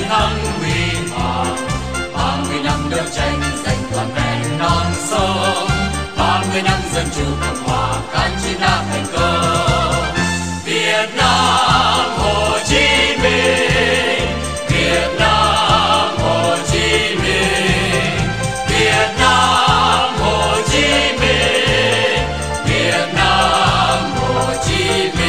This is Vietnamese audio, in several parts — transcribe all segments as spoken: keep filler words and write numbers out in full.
thắng huy hoàng. Ba mươi năm đấu tranh giành toàn vẹn non sông, ba mươi năm dân chủ cộng hòa kháng chiến đã thành công. Việt Nam Hồ Chí Minh, Việt Nam Hồ Chí Minh, Việt Nam Hồ Chí Minh, Việt Nam Hồ Chí Minh.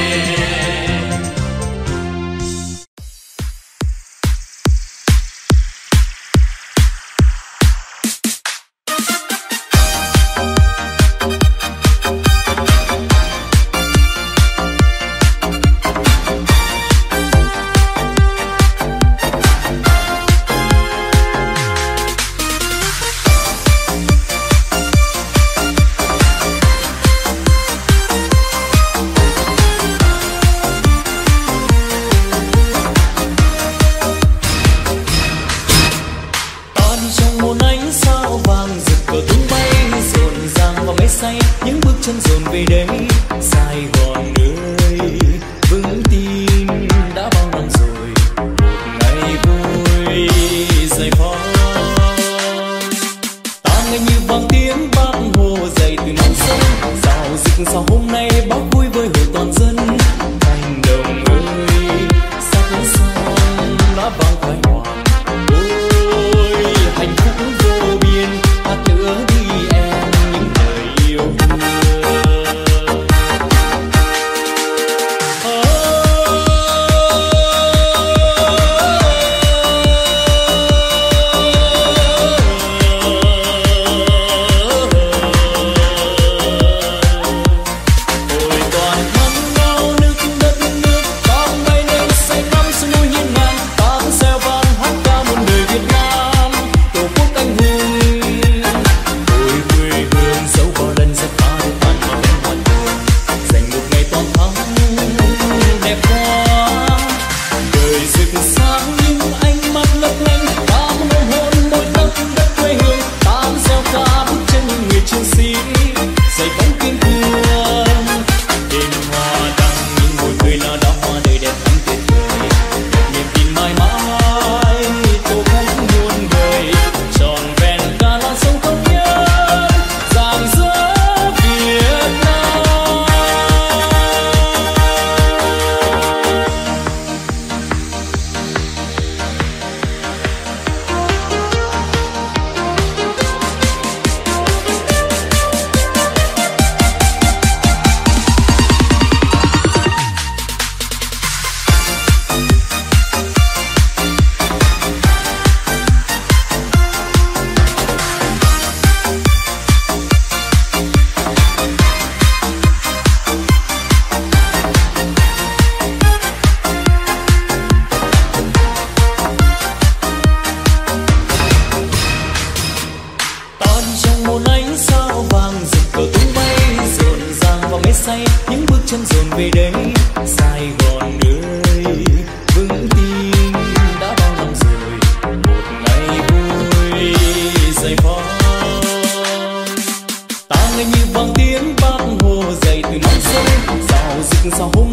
Ngày như vang tiếng Bác Hồ dậy từ non sông, rào rực sao hôm